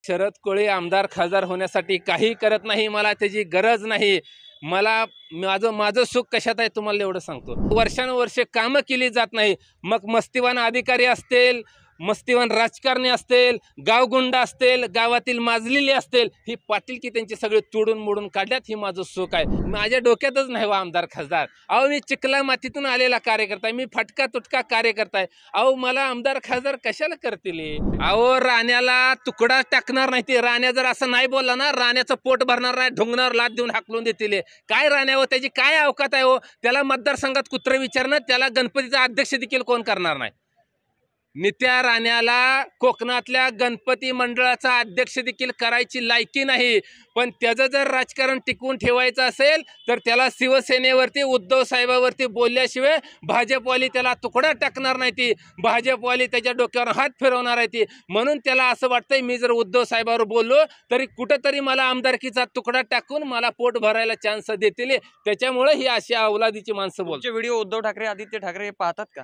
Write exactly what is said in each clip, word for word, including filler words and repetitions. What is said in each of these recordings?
शरद कोळी आमदार खासदार होण्यासाठी काही करत नाही, मला त्याची गरज नाही। मला माझं माझं सुख कशात आहे तुम्हाला एवढं सांगतो। वर्षानुवर्षे कामं केली जात नाही, मग मस्तीवान अधिकारी असतील, मस्तीवान राजकारणी असतील, गावगुंडा असतील, गावातील माजलेली असतील, ही पाटील की त्यांची सगळे तोडून मोडून काढल्यात, ही माझं सुख आहे। माझ्या डोक्यातच नाही वा आमदार खासदार। अहो मी चिखला मातीतून आलेला कार्यकर्ता आहे, मी फटका तुटका कार्यकर्ता आहे। अहो मला आमदार खासदार कशाला करतील? अहो राण्याला तुकडा टाकणार नाही ते। राण्या जर असं नाही बोलला ना, राण्याचं पोट भरणार नाही, ढोंगणार लाद देऊन हाकलून देतील। काय राण्यावर त्याची काय अवकात आहे हो? त्याला मतदारसंघात कुत्र विचारणं, त्याला गणपतीचा अध्यक्ष देखील कोण करणार नाही। नित्या राण्याला कोकणातल्या गणपती मंडळाचा अध्यक्ष देखील करायची लायकी नाही, पण त्याचं जर राजकारण टिकवून ठेवायचं असेल तर त्याला शिवसेनेवरती उद्धव साहेबावरती बोलल्याशिवाय भाजपवाली त्याला तुकडा टाकणार नाही ती, भाजपवाली त्याच्या डोक्यावर हात फिरवणार आहे ती। म्हणून त्याला असं वाटतंय मी जर उद्धव साहेबावर बोललो तरी कुठंतरी मला आमदारकीचा तुकडा टाकून मला पोट भरायला चान्स देतील, त्याच्यामुळे ही अशी अवलादीची माणसं बोलतात। व्हिडिओ उद्धव ठाकरे आदित्य ठाकरे हे पाहतात का?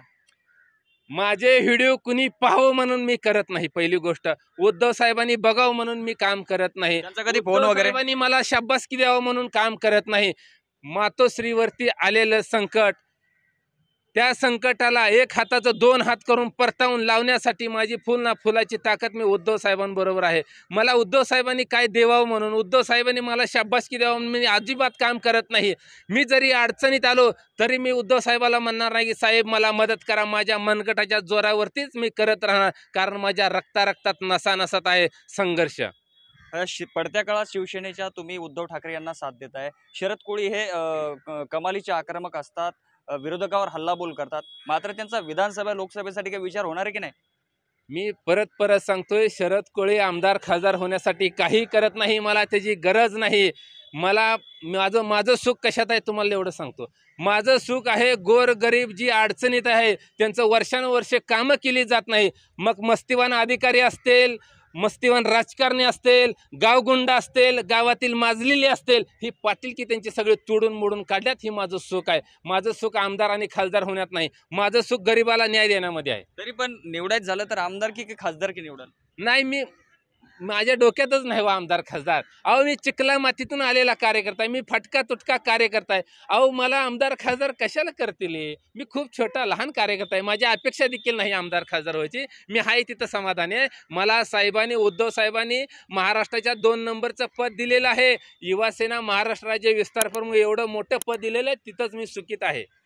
माझे व्हिडिओ कुणी पाहावं म्हणून मी करत नाही। पहिली गोष्ट, उद्धव साहेबांनी बघावं म्हणून मी काम करत नाही। त्यांचा कधी फोन वगैरे साहेबांनी मला शाबासकी द्यावं म्हणून काम करत नाही। मातोश्रीवरती आलेलं संकट, त्या संकटाला एक हाताचं दोन हात करून परतावून लावण्यासाठी माझी फुल ना फुलाची ताकद मी उद्धव साहेबांबरोबर आहे। मला उद्धव साहेबांनी काय देवावं म्हणून, उद्धव साहेबांनी मला शाबासकी द्यावं म्हणून मी अजिबात काम करत नाही। मी जरी अडचणीत आलो तरी मी उद्धव साहेबाला म्हणणार नाही की साहेब मला मदत करा, माझ्या मनगटाच्या जोरावरतीच मी करत राहणार, कारण माझ्या रक्ता रक्तात नसा नसात आहे संघर्ष। पडत्या काळात शिवसेनेच्या तुम्ही उद्धव ठाकरे यांना साथ देताय। शरद कोळी हे कमालीचे आक्रमक असतात, विरोधकावर हल्लाबोल करतात, मात्र त्यांचा विधानसभा लोकसभेसाठी काही विचार होणार आहे की नाही? मी परत परत सांगतोय, शरद कोळी आमदार खासदार होण्यासाठी काही करत नाही, मला त्याची गरज नाही। मला माझं माझं सुख कशात आहे तुम्हाला एवढं सांगतो। माझं सुख आहे गोर गरीब जी अडचणीत आहे त्यांचं वर्षानुवर्षे कामं केली जात नाही, मग मस्तीवान अधिकारी असतील, मस्तीवान राजकारणी असतील, गावगुंडा असतील, गावातील माजलेली असतील, ही पाटील की त्यांची सगळे तोडून मोडून काढल्यात, ही माझं सुख आहे। माझं सुख आमदार आणि खासदार होण्यात नाही, माझं सुख गरिबाला न्याय देण्यामध्ये आहे। तरी पण निवडायचं झालं तर आमदारकी की खासदारकी निवडाल? नाही, मी माझ्या डोक्यातच नाही वा आमदार खासदार। अहो मी चिखला मातीतून आलेला कार्यकर्ता आहे, मी फटका तुटका कार्यकर्ता आहे। अहो मला आमदार खासदार कशाला करतील? मी खूप छोटा लहान कार्यकर्ता आहे, माझी अपेक्षा देखील नाही आमदार खासदार व्हायची। मी आहे तिथं समाधानी आहे। मला साहेबांनी, उद्धव साहेबांनी महाराष्ट्राच्या दोन नंबरचं पद दिलेलं आहे। युवासेना महाराष्ट्र राज्य विस्तार प्रमुख एवढं मोठं पद दिलेलं आहे, तिथंच मी सुखीत आहे।